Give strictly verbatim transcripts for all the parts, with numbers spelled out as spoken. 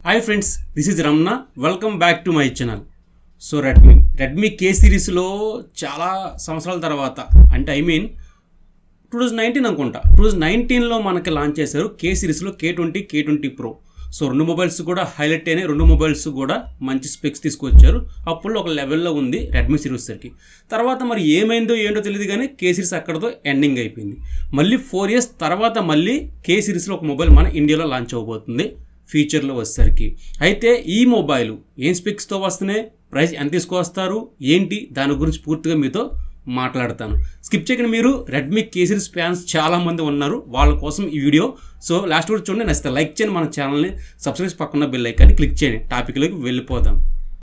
Hi friends, this is Ramna. Welcome back to my channel. So Redmi Redmi K series లో చాలా సంవత్సరాల తర్వాత అంటే ఐ మీన్ twenty nineteen అనుకుంటా twenty nineteen లో మనకి లాంచ్ చేశారు K series లో K twenty K twenty Pro. So రెండు మొబైల్స్ కూడా హైలైట్ అయినాయి, రెండు మొబైల్స్ కూడా మంచి స్పెక్స్ తీసుకొచ్చారు. అప్పుడు ఒక లెవెల్లో ఉంది రెడ్మీ సిరీస్ సరికి. తర్వాత మరి ఏమైందో ఏంటో తెలియదు కానీ K series అక్కడతో ఎండింగ్ అయిపోయింది. మళ్ళీ ఫోర్ ఇయర్స్ తర్వాత మళ్ళీ K series లో ఒక మొబైల్ మన ఇండియాలో లాంచ్ అవబోతుంది ఫీచర్లో వచ్చేసరికి. అయితే ఈ మొబైల్ ఏం స్పెక్స్తో వస్తున్నాయి, ప్రైస్ ఎంత తీసుకొస్తారు ఏంటి, దాని గురించి పూర్తిగా మీతో మాట్లాడతాను. స్కిప్ చేయకుండా మీరు రెడ్మీ K series ఫ్యాన్స్ చాలామంది ఉన్నారు, వాళ్ళ కోసం ఈ వీడియో. సో లాస్ట్ వరకు చూడండి, నచ్చితే లైక్ చేయండి, మన ఛానల్ని సబ్స్క్రైబ్ పక్కన బెల్ ఐకాన్ని క్లిక్ చేయండి. టాపిక్లోకి వెళ్ళిపోదాం.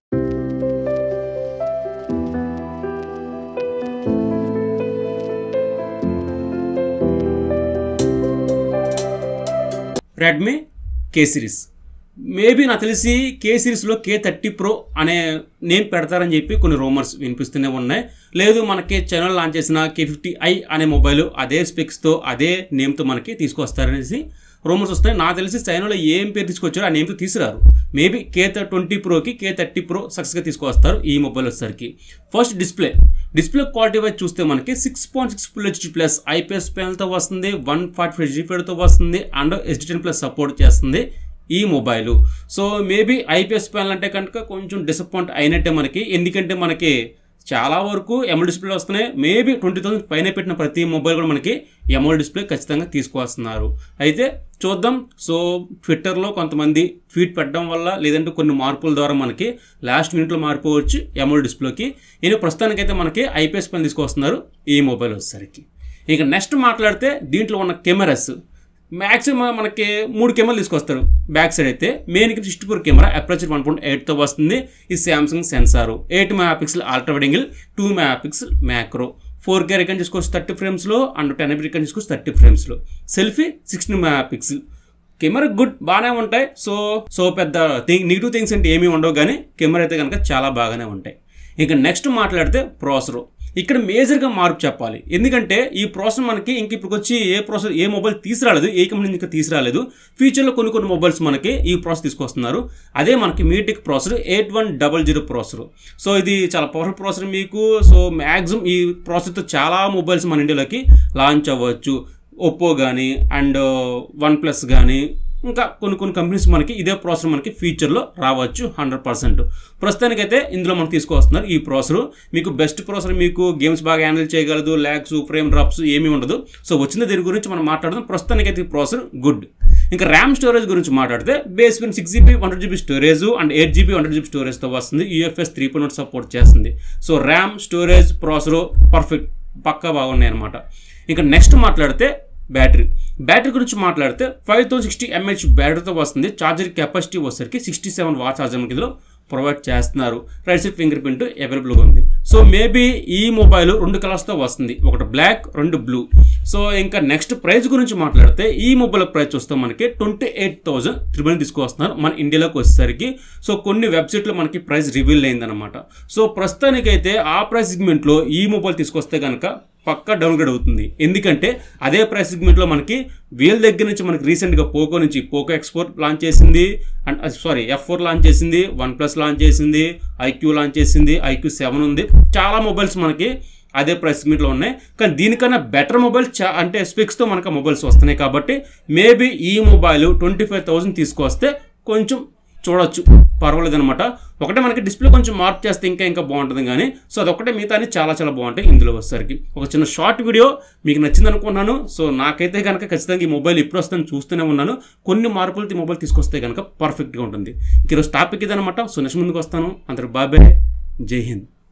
రెడ్మీ K series మేబీ నాకు తెలిసి K సిరీస్లో K thirty Pro అనే నేమ్ పెడతారని చెప్పి కొన్ని రూమర్స్ వినిపిస్తూనే ఉన్నాయి. లేదు మనకి ఛానల్ లాంచ్ చేసిన K fifty i అనే మొబైల్ అదే స్పెక్స్తో అదే నేమ్తో మనకి తీసుకొస్తారనేసి రూమర్స్ వస్తాయి. నాకు తెలిసి చైనాలో ఏం పేరు తీసుకొచ్చారో ఆ నేమ్తో తీసుకురారు. మేబీ K twenty Proకి K thirty Pro సక్సెస్గా తీసుకొస్తారు ఈ మొబైల్ వచ్చేసరికి. First display display quality wise చూస్తే మనకి six point six full HD plus IPS ప్యానల్తో వస్తుంది, వన్ ఫార్టీ ఫైవ్ జీబీతో వస్తుంది, and SD ten plus support చేస్తుంది ఈ mobile. So maybe IPS panel అంటే కనుక కొంచెం డిసప్పాయింట్ అయినట్టే మనకి, ఎందుకంటే మనకి చాలా వరకు ఎమోల్డ్ డిస్ప్లే వస్తున్నాయి. మేబీ ట్వంటీ థౌసండ్ పైన పెట్టిన ప్రతి మొబైల్ కూడా మనకి ఎమోల్డ్ డిస్ప్లే ఖచ్చితంగా తీసుకువస్తున్నారు. అయితే చూద్దాం. సో ట్విట్టర్లో కొంతమంది ట్వీట్ పెట్టడం వల్ల లేదంటే కొన్ని మార్పుల ద్వారా మనకి లాస్ట్ మినిట్లో మారిపోవచ్చు ఎమోల్డ్ డిస్ప్లేకి. నేను ప్రస్తుతానికైతే మనకి ఐపీఎస్ ప్యానల్ తీసుకొస్తున్నారు ఈ మొబైల్ వచ్చేసరికి. ఇక నెక్స్ట్ మాట్లాడితే దీంట్లో ఉన్న కెమెరాస్ మ్యాక్సిమం మనకి మూడు కెమెరాలు తీసుకొస్తారు. బ్యాక్ సైడ్ అయితే మెయిన్కి sixty four camera aperture one point ఎయిట్తో వస్తుంది. ఈ Samsung sensor eight mega pixel ultra wide angle, two mega pixel macro, four K record చేసుకోవచ్చు థర్టీ ఫ్రేమ్స్లో, అండ్ టెన్ ఎంపీ రికార్డ్ చేసుకోవచ్చు థర్టీ ఫ్రేమ్స్లో. Selfie sixteen mega pixel. Camera good బాగానే ఉంటాయి. So so పెద్ద థింగ్ నెగిటివ్ థింగ్స్ అంటే ఏమీ ఉండవు, కానీ కెమెరా అయితే కనుక చాలా బాగానే ఉంటాయి. ఇక నెక్స్ట్ మాట్లాడితే ప్రాసెసర్. ఇక్కడ మేజర్గా మార్పు చెప్పాలి, ఎందుకంటే ఈ ప్రాసెసర్ మనకి ఇంక ఇప్పుడు వచ్చి ఏ ప్రాసెసర్ ఏ మొబైల్ తీసుకురాలేదు, ఏ కంపెనీ ఇంకా తీసుకురాలేదు. ఫ్యూచర్లో కొన్ని కొన్ని మొబైల్స్ మనకి ఈ ప్రాసెసర్ తీసుకొస్తున్నారు. అదే మనకి MediaTek processor eight one double zero processor. So ఇది చాలా పవర్ఫుల్ ప్రాసెసర్ మీకు. సో మ్యాక్సిమం ఈ ప్రాసెసర్తో చాలా మొబైల్స్ మన ఇండియాలోకి లాంచ్ అవ్వచ్చు. ఒప్పో కానీ అండ్ వన్ ప్లస్ కానీ ఇంకా కొన్ని కొన్ని కంపెనీస్ మనకి ఇదే ప్రాసెసర్ మనకి ఫ్యూచర్లో రావచ్చు హండ్రెడ్ పర్సెంట్. ప్రస్తుతానికైతే ఇందులో మనకు తీసుకొస్తున్నారు ఈ ప్రాసెసర్. మీకు బెస్ట్ ప్రాసెసర్, మీకు గేమ్స్ బాగా హ్యాండిల్ చేయగలదు, ల్యాగ్స్ ఫ్రేమ్ డ్రాప్స్ ఏమీ ఉండదు. సో వచ్చిన దీని గురించి మనం మాట్లాడదాం. ప్రస్తుతానికైతే ఈ ప్రాసెసర్ గుడ్. ఇంకా ర్యామ్ స్టోరేజ్ గురించి మాట్లాడితే base win six GB one hundred GB storage and eight GB one hundred GB స్టోరేజ్తో వస్తుంది. యూఎఫ్ఎస్ త్రీ పాయింట్ సపోర్ట్ చేస్తుంది. So RAM storage processor perfect పక్కా బాగున్నాయి అనమాట. ఇంకా నెక్స్ట్ మాట్లాడితే బ్యాటరీ బ్యాటరీ గురించి మాట్లాడితే ఫైవ్ థౌసండ్ సిక్స్టీ ఎంహెచ్ బ్యాటరీతో వస్తుంది. ఛార్జర్ కెపాసిటీ వచ్చేసరికి సిక్స్టీ సెవెన్ వాట్ ఛార్జర్ ఇందులో ప్రొవైడ్ చేస్తున్నారు. రైట్ సైడ్ ఫింగర్ ప్రింట్ అవైలబుల్గా ఉంది. సో మేబీ ఈ మొబైల్ రెండు కలర్స్తో వస్తుంది, ఒకటి బ్లాక్ రెండు బ్లూ. సో ఇంకా నెక్స్ట్ ప్రైస్ గురించి మాట్లాడితే ఈ మొబైల్ ప్రైస్ వస్తే మనకి ట్వంటీ ఎయిట్ థౌసండ్ త్రిబుల్ తీసుకొస్తున్నారు మన ఇండియాలోకి వచ్చేసరికి. సో కొన్ని వెబ్సైట్లో మనకి ప్రైస్ రివీల్ అయిందనమాట. సో ప్రస్తుతానికైతే ఆ ప్రైస్ సెగ్మెంట్లో ఈ మొబైల్ తీసుకొస్తే కనుక పక్కా డౌన్గ్రేడ్ అవుతుంది, ఎందుకంటే అదే ప్రైస్ సెగ్మెంట్లో మనకి వీళ్ళ దగ్గర నుంచి మనకి రీసెంట్గా పోకో నుంచి పోకో ఎక్స్ ఫోర్ లాంచ్ చేసింది, and sorry F four launch చేసింది, వన్ ప్లస్ లాంచ్ చేసింది, ఐక్యూ లాంచ్ చేసింది, ఐక్యూ సెవెన్ ఉంది. చాలా మొబైల్స్ మనకి అదే ప్రైస్ సెగ్మెంట్లో ఉన్నాయి. కానీ దీనికన్నా బెటర్ మొబైల్ చా అంటే స్పెక్స్తో మనకు మొబైల్స్ వస్తున్నాయి. కాబట్టి మేబీ ఈ మొబైల్ ట్వంటీ ఫైవ్ థౌసండ్ తీసుకొస్తే కొంచెం చూడొచ్చు, పర్వాలేదు అనమాట. ఒకటే మనకి డిస్ప్లే కొంచెం మార్పు చేస్తే ఇంకా ఇంకా బాగుంటుంది, కానీ సో అదొకటే మిగతా చాలా చాలా బాగుంటాయి ఇందులో వచ్చేసరికి. ఒక చిన్న షార్ట్ వీడియో మీకు నచ్చింది అనుకున్నాను. సో నాకైతే కనుక ఖచ్చితంగా ఈ మొబైల్ ఎప్పుడు వస్తుందని చూస్తూనే ఉన్నాను. కొన్ని మార్పులతో ఈ మొబైల్ తీసుకొస్తే కనుక పర్ఫెక్ట్గా ఉంటుంది. ఈరోజు టాపిక్ ఇదనమాట. సో నెక్స్ట్ ముందుకు వస్తాను. అందరూ బాయ్ బాయ్, జై హింద్.